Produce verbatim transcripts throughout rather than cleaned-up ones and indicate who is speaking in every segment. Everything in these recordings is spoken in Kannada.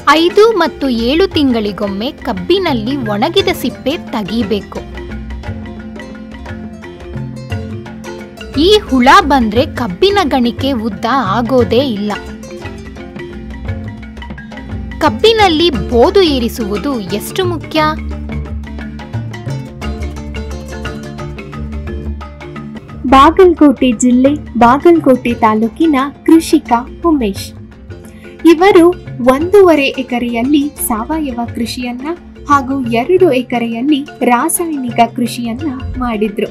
Speaker 1: ಐದು ಮತ್ತು ಏಳು ತಿಂಗಳಿಗೊಮ್ಮೆ ಕಬ್ಬಿನಲ್ಲಿ ಒಣಗಿದ ಸಿಪ್ಪೆ ತೆಗೀಬೇಕು. ಈ ಹುಳ ಬಂದ್ರೆ ಕಬ್ಬಿನ ಗಣಿಕೆ ಉದ್ದ ಆಗೋದೇ ಇಲ್ಲ. ಕಬ್ಬಿನಲ್ಲಿ ಬೋದು ಏರಿಸುವುದು ಎಷ್ಟು ಮುಖ್ಯ?
Speaker 2: ಬಾಗಲಕೋಟೆ ಜಿಲ್ಲೆ ಬಾಗಲಕೋಟೆ ತಾಲೂಕಿನ ಕೃಷಿಕ ಉಮೇಶ್ ಇವರು ಒಂದೂವರೆ ಎಕರೆಯಲ್ಲಿ ಸಾವಯವ ಕೃಷಿಯನ್ನ ಹಾಗೂ ಎರಡು ಎಕರೆಯಲ್ಲಿ ರಾಸಾಯನಿಕ ಕೃಷಿಯನ್ನ ಮಾಡಿದ್ರು.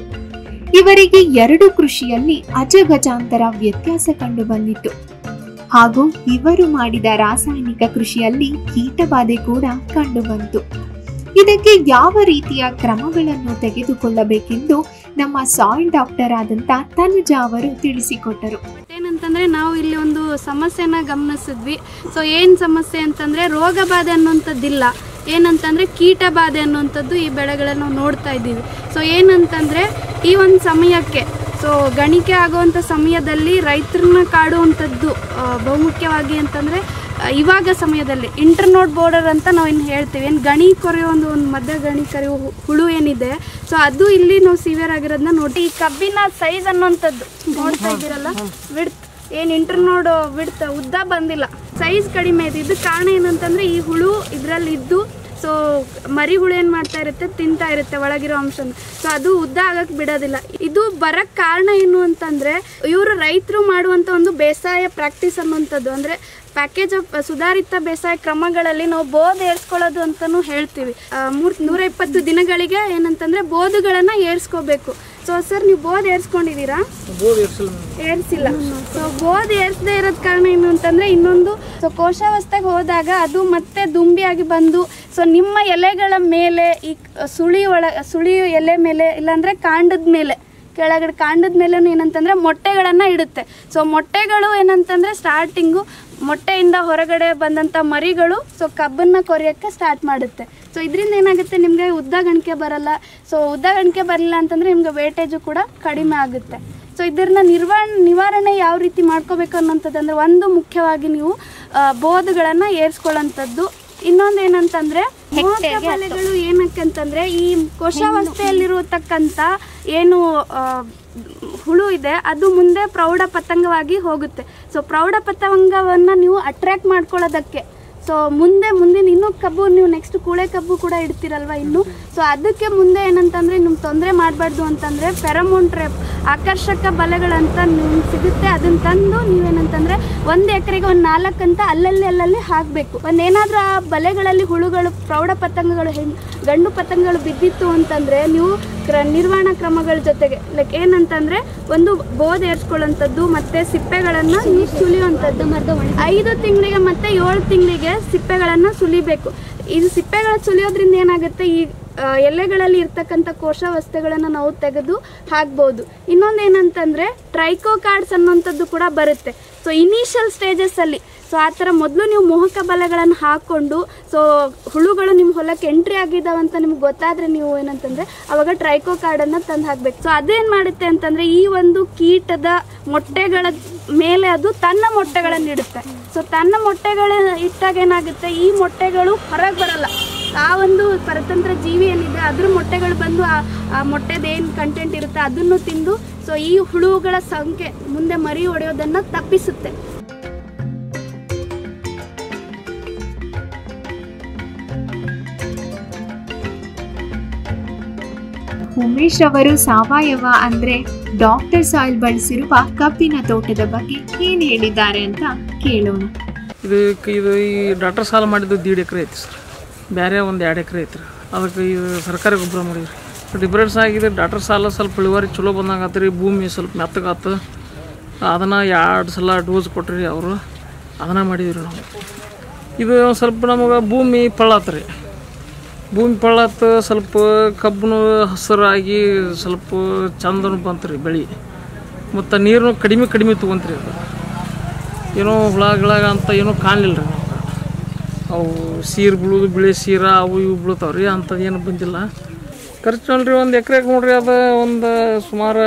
Speaker 2: ಇವರಿಗೆ ಎರಡು ಕೃಷಿಯಲ್ಲಿ ಅಜಗಜಾಂತರ ವ್ಯತ್ಯಾಸ ಕಂಡು ಬಂದಿತ್ತು. ಹಾಗೂ ಇವರು ಮಾಡಿದ ರಾಸಾಯನಿಕ ಕೃಷಿಯಲ್ಲಿ ಕೀಟಬಾಧೆ ಕೂಡ ಕಂಡು ಬಂತು. ಇದಕ್ಕೆ ಯಾವ ರೀತಿಯ ಕ್ರಮಗಳನ್ನು ತೆಗೆದುಕೊಳ್ಳಬೇಕೆಂದು ನಮ್ಮ ಸಾಯಿಲ್ ಡಾಕ್ಟರ್ ಆದಂತ ತನುಜಾ ಅವರು ತಿಳಿಸಿಕೊಟ್ಟರು.
Speaker 3: ಏನಂತಂದ್ರೆ ನಾವು ಇಲ್ಲಿ ಒಂದು ಸಮಸ್ಯೆನ ಗಮನಿಸಿದ್ವಿ. ಸೊ ಏನು ಸಮಸ್ಯೆ ಅಂತಂದ್ರೆ ರೋಗ ಬಾಧೆ ಅನ್ನುವಂಥದ್ದಿಲ್ಲ, ಏನಂತಂದ್ರೆ ಕೀಟ ಬಾಧೆ ಅನ್ನುವಂಥದ್ದು ಈ ಬೆಳೆಗಳನ್ನು ನಾವು ನೋಡ್ತಾ ಇದ್ದೀವಿ. ಸೊ ಏನಂತಂದ್ರೆ ಈ ಒಂದು ಸಮಯಕ್ಕೆ ಸೊ ಗಣಿಕೆ ಆಗುವಂಥ ಸಮಯದಲ್ಲಿ ರೈತರನ್ನ ಕಾಡುವಂಥದ್ದು ಬಹುಮುಖ್ಯವಾಗಿ ಅಂತಂದರೆ ಇವಾಗ ಸಮಯದಲ್ಲಿ ಇಂಟರ್ನೋಡ್ ಬೋರ್ಡರ್ ಅಂತ ನಾವು ಇನ್ನು ಹೇಳ್ತೀವಿ. ಏನು ಗಣಿ ಕೊರೆಯೋ ಒಂದು ಒಂದು ಮಧ್ಯ ಗಣಿ ಕರೆಯೋ ಹುಳು ಏನಿದೆ, ಸೊ ಅದು ಇಲ್ಲಿ ನಾವು ಸಿವಿಯರ್ ಆಗಿರೋದನ್ನ ನೋಡಿ. ಈ ಕಬ್ಬಿನ ಸೈಜ್ ಅನ್ನುವಂಥದ್ದು ನೋಡ್ತಾ ಇದ್ದೀರಲ್ಲ, ವಿಡ್ತ್ ಏನು ಇಂಟರ್ನೋಡ್ ವಿಡ್ತ್ ಉದ್ದ ಬಂದಿಲ್ಲ, ಸೈಜ್ ಕಡಿಮೆ ಇದೆ. ಇದು ಕಾರಣ ಏನಂತಂದರೆ ಈ ಹುಳು ಇದರಲ್ಲಿ ಇದ್ದು ಸೊ ಮರಿ ಹುಳು ಏನು ಮಾಡ್ತಾ ಇರುತ್ತೆ, ತಿಂತಾ ಇರುತ್ತೆ ಒಳಗಿರೋ ಅಂಶನ. ಸೊ ಅದು ಉದ್ದ ಆಗಕ್ಕೆ ಬಿಡೋದಿಲ್ಲ. ಇದು ಬರೋಕ್ಕೆ ಕಾರಣ ಏನು ಅಂತಂದರೆ ಇವರು ರೈತರು ಮಾಡುವಂಥ ಒಂದು ಬೇಸಾಯ ಪ್ರಾಕ್ಟೀಸ್ ಅನ್ನುವಂಥದ್ದು, ಅಂದರೆ ಪ್ಯಾಕೇಜ್ ಆಫ್ ಸುಧಾರಿತ ಬೇಸಾಯ ಕ್ರಮಗಳಲ್ಲಿ ನಾವು ಬೋಧ್ ಏರ್ಸ್ಕೊಳ್ಳೋದು ಅಂತಲೂ ಹೇಳ್ತೀವಿ. ಮೂರು ನೂರ ಇಪ್ಪತ್ತು ದಿನಗಳಿಗೆ ಏನಂತಂದರೆ ಬೋಧುಗಳನ್ನು ಏರ್ಸ್ಕೋಬೇಕು. ಸೊ ಸರ್ ನೀವು ಬೋಧ್ ಏರ್ಸ್ಕೊಂಡಿದ್ದೀರಾ? ಏರ್ಸಿಲ್ಲ. ಸೊ ಬೋಧ್ ಏರ್ಸದೇ ಇರೋದ್ ಕಾರಣ ಏನು ಅಂತಂದರೆ ಇನ್ನೊಂದು ಸೊ ಕೋಶಾವಸ್ಥೆಗೆ ಹೋದಾಗ ಅದು ಮತ್ತೆ ದುಂಬಿಯಾಗಿ ಬಂದು ಸೊ ನಿಮ್ಮ ಎಲೆಗಳ ಮೇಲೆ ಈ ಸುಳಿ ಒಳ ಸುಳಿ ಎಲೆ ಮೇಲೆ ಇಲ್ಲಾಂದರೆ ಕಾಂಡದ ಮೇಲೆ ಕೆಳಗಡೆ ಕಾಂಡದ ಮೇಲೆ ಏನಂತಂದರೆ ಮೊಟ್ಟೆಗಳನ್ನು ಇಡುತ್ತೆ. ಸೊ ಮೊಟ್ಟೆಗಳು ಏನಂತಂದರೆ ಸ್ಟಾರ್ಟಿಂಗು ಮೊಟ್ಟೆಯಿಂದ ಹೊರಗಡೆ ಬಂದಂಥ ಮರಿಗಳು ಸೊ ಕಬ್ಬನ್ನು ಕೊರೆಯೋಕ್ಕೆ ಸ್ಟಾರ್ಟ್ ಮಾಡುತ್ತೆ. ಸೊ ಇದರಿಂದ ಏನಾಗುತ್ತೆ, ನಿಮಗೆ ಉದ್ದ ಗಣಿಕೆ ಬರಲ್ಲ. ಸೊ ಉದ್ದ ಗಣಿಕೆ ಬರಲಿಲ್ಲ ಅಂತಂದರೆ ನಿಮಗೆ ವೇಟೇಜು ಕೂಡ ಕಡಿಮೆ ಆಗುತ್ತೆ. ಸೊ ಇದನ್ನ ನಿರ್ವಹಣೆ ನಿವಾರಣೆ ಯಾವ ರೀತಿ ಮಾಡ್ಕೋಬೇಕು ಅನ್ನೋಂಥದ್ದು ಅಂದರೆ ಒಂದು ಮುಖ್ಯವಾಗಿ ನೀವು ಬೋಧಗಳನ್ನು ಏರಿಸ್ಕೊಳ್ಳೋಂಥದ್ದು. ಇನ್ನೊಂದು ಏನಂತಂದರೆ ಬೆಳೆಗಳು ಏನಕ್ಕಂತಂದರೆ ಈ ಕೋಶಾವಸ್ಥೆಯಲ್ಲಿರತಕ್ಕಂಥ ಏನು ಹುಳು ಇದೆ ಅದು ಮುಂದೆ ಪ್ರೌಢ ಪತಂಗವಾಗಿ ಹೋಗುತ್ತೆ. ಸೊ ಪ್ರೌಢ ಪತಂಗವನ್ನು ನೀವು ಅಟ್ರ್ಯಾಕ್ಟ್ ಮಾಡ್ಕೊಳ್ಳೋದಕ್ಕೆ ಸೊ ಮುಂದೆ ಮುಂದಿನ ಇನ್ನೂ ಕಬ್ಬು ನೀವು ನೆಕ್ಸ್ಟ್ ಕೂಳೆ ಕಬ್ಬು ಕೂಡ ಇಡ್ತೀರಲ್ವ ಇನ್ನು. ಸೊ ಅದಕ್ಕೆ ಮುಂದೆ ಏನಂತಂದರೆ ನಿಮ್ಗೆ ತೊಂದರೆ ಮಾಡಬಾರ್ದು ಅಂತಂದರೆ ಫೆರಮೋನ್ ಟ್ರ್ಯಾಪ್ ಆಕರ್ಷಕ ಬಲೆಗಳಂತ ನಿಮ್ಗೆ ಸಿಗುತ್ತೆ. ಅದನ್ನು ತಂದು ನೀವೇನಂತಂದರೆ ಒಂದು ಎಕರೆಗೆ ಒಂದು ನಾಲ್ಕಂತ ಅಲ್ಲಲ್ಲಿ ಅಲ್ಲಲ್ಲಿ ಹಾಕಬೇಕು. ಒಂದು ಏನಾದರೂ ಆ ಬಲೆಗಳಲ್ಲಿ ಹುಳುಗಳು ಪ್ರೌಢ ಪತಂಗಗಳು ಹೆಣ್ಣು ಗಂಡು ಪತಂಗಗಳು ಬಿದ್ದಿತ್ತು ಅಂತಂದರೆ ನೀವು ಕ್ರ ನಿರ್ವಹಣಾ ಕ್ರಮಗಳ ಜೊತೆಗೆ ಲೈಕ್ ಏನಂತಂದರೆ ಒಂದು ಬೋಧ್ ಏರ್ಸ್ಕೊಳ್ಳೋಂಥದ್ದು ಮತ್ತು ಸಿಪ್ಪೆಗಳನ್ನು ನೀವು ಸುಲಿಯುವಂಥದ್ದು. ಮತ್ತು ಐದು ತಿಂಗಳಿಗೆ ಮತ್ತು ಏಳು ತಿಂಗಳಿಗೆ ಸಿಪ್ಪೆಗಳನ್ನು ಸುಲಿಬೇಕು. ಇದು ಸಿಪ್ಪೆಗಳ ಸುಲಿಯೋದ್ರಿಂದ ಏನಾಗುತ್ತೆ, ಈ ಎಲೆಗಳಲ್ಲಿ ಇರ್ತಕ್ಕಂಥ ಕೋಶಾವಸ್ಥೆಗಳನ್ನು ನಾವು ತೆಗೆದು ಹಾಕ್ಬೋದು. ಇನ್ನೊಂದು ಏನಂತಂದರೆ ಟ್ರೈಕೋಕಾರ್ಡ್ಸ್ ಅನ್ನೋಂಥದ್ದು ಕೂಡ ಬರುತ್ತೆ. ಸೊ ಇನಿಷಿಯಲ್ ಸ್ಟೇಜಸ್ಸಲ್ಲಿ ಸೊ ಆ ಥರ ಮೊದಲು ನೀವು ಮೋಹಕ ಬಲೆಗಳನ್ನು ಹಾಕ್ಕೊಂಡು ಸೊ ಹುಳುಗಳು ನಿಮ್ಮ ಹೊಲಕ್ಕೆ ಎಂಟ್ರಿ ಆಗಿದ್ದಾವಂತ ನಿಮ್ಗೆ ಗೊತ್ತಾದರೆ ನೀವು ಏನಂತಂದರೆ ಅವಾಗ ಟ್ರೈಕೋ ಕಾರ್ಡನ್ನು ತಂದು ಹಾಕಬೇಕು. ಸೊ ಅದೇನು ಮಾಡುತ್ತೆ ಅಂತಂದರೆ ಈ ಒಂದು ಕೀಟದ ಮೊಟ್ಟೆಗಳ ಮೇಲೆ ಅದು ತನ್ನ ಮೊಟ್ಟೆಗಳನ್ನು ಇಡುತ್ತೆ. ಸೊ ತನ್ನ ಮೊಟ್ಟೆಗಳ ಇಟ್ಟಾಗ ಏನಾಗುತ್ತೆ, ಈ ಮೊಟ್ಟೆಗಳು ಹೊರಗೆ ಬರಲ್ಲ. ಆ ಒಂದು ಪರತಂತ್ರ ಜೀವಿ ಏನಿದೆ ಅದ್ರ ಮೊಟ್ಟೆಗಳು ಬಂದು ಆ ಆ ಮೊಟ್ಟೆದೇನು ಕಂಟೆಂಟ್ ಇರುತ್ತೆ ಅದನ್ನು ತಿಂದು ಸೊ ಈ ಹುಳುಗಳ ಸಂಖ್ಯೆ ಮುಂದೆ ಮರಿ ಹೊಡೆಯೋದನ್ನು ತಪ್ಪಿಸುತ್ತೆ.
Speaker 2: ಉಮೇಶ್ ಅವರು ಸಾವಯವ ಅಂದ್ರೆ ಡಾಕ್ಟರ್ ಸಾಯಿಲ್ ಬಳಸಿರುವ ಕಬ್ಬಿನ ತೋಟದ ಬಗ್ಗೆ ಏನು ಹೇಳಿದ್ದಾರೆ ಅಂತ ಕೇಳೋಣ.
Speaker 4: ಇದು ಇದು ಈ ಡಾಕ್ಟರ್ ಸಾಲ ಮಾಡಿದ್ದು ದೀಡ್ ಎಕರೆ ಐತಿ ಸರ್, ಬೇರೆ ಒಂದು ಎರಡು ಎಕರೆ ಐತ್ರಿ. ಅದಕ್ಕೆ ಇದು ಸರ್ಕಾರಿ ಗೊಬ್ಬರ ಮಾಡಿದ್ರಿ. ಡಿಫ್ರೆನ್ಸ್ ಆಗಿದೆ. ಡಾಕ್ಟರ್ ಸಾಲ ಸ್ವಲ್ಪ ಇಳುವರಿ ಚಲೋ ಬಂದಂಗೆ ಆತ್ರಿ, ಭೂಮಿ ಸ್ವಲ್ಪ ಮೆತ್ತಗಾತು. ಅದನ್ನು ಎರಡು ಸಲ ಡೋಸ್ ಕೊಟ್ರಿ ಅವರು, ಅದನ್ನು ಮಾಡಿದ್ರಿ ನಾವು. ಇದು ಸ್ವಲ್ಪ ನಮಗೆ ಭೂಮಿ ಪಳ್ಳಾತ್ರಿ, ಭೂಮಿ ಪಳ್ಳಾತು, ಸ್ವಲ್ಪ ಕಬ್ಬನು ಹಸಿರಾಗಿ ಸ್ವಲ್ಪ ಚಂದನು ಬಂತು ರೀ ಬೆಳೆ. ಮತ್ತು ನೀರು ಕಡಿಮೆ ಕಡಿಮೆ ತೊಗೊಂತ್ರಿ. ಅದು ಏನೋ ಹುಳಗಳಾಗ ಅಂತ ಏನೋ ಕಾಣಲಿಲ್ಲ ರೀ ನಮ್ಗೆ. ಅವು ಸೀರೆ ಬೀಳೋದು, ಬಿಳಿ ಸೀರ ಅವು ಇವು ಬೀಳ್ತಾವೆ ರೀ, ಅಂಥದ್ದು ಏನು ಬಂದಿಲ್ಲ. ಖರ್ಚು ನೋಡ್ರಿ ಒಂದು ಎಕರೆಗೆ ನೋಡ್ರಿ ಅದು ಒಂದು ಸುಮಾರು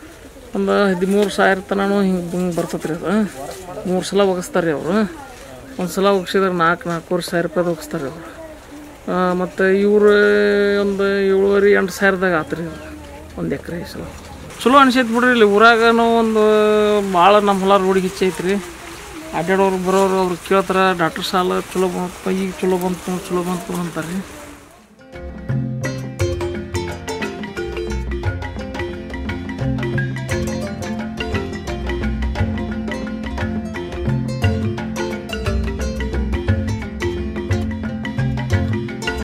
Speaker 4: ಒಂದು ಹದಿಮೂರು ಸಾವಿರ ತನೂ ಹಿಂಗೆ ಹಿಂಗೆ ಬರ್ತೈತೆ ರೀ. ಅದು ಮೂರು ಸಲ ಒಗಸ್ತಾರೆ ರೀ ಅವರು. ಒಂದು ಸಲ ಹೋಗ್ಸಿದ್ರೆ ನಾಲ್ಕು ನಾಲ್ಕೂವರೆ ಸಾವಿರ ರೂಪಾಯ್ದು ಹೋಗಿಸ್ತಾರೆ ಅವರು. ಮತ್ತು ಇವರು ಒಂದು ಏಳುವರೆ ಎಂಟು ಸಾವಿರದಾಗ ಆತ್ರಿ ಒಂದು ಎಕರೆ ಸಲ ಚಲೋ ಅನಿಸೈತೆ ಬಿಡ್ರಿ. ಇಲ್ಲಿ ಊರಾಗನೂ ಒಂದು ಭಾಳ ನಮ್ಮ ಹೊಲ ರೋಡಿಗೆ ಹೆಚ್ಚೈತ್ರಿ. ಅಡ್ಡಾಡೋರು ಬರೋರು ಅವ್ರು ಕೇಳ್ತಾರೆ ಡಾಕ್ಟರ್ ಸಾಲ ಚಲೋ ಬಂತು, ಈಗ ಚಲೋ ಬಂತು ಚಲೋ ಬಂತು ಅಂತಾರೆ ರೀ.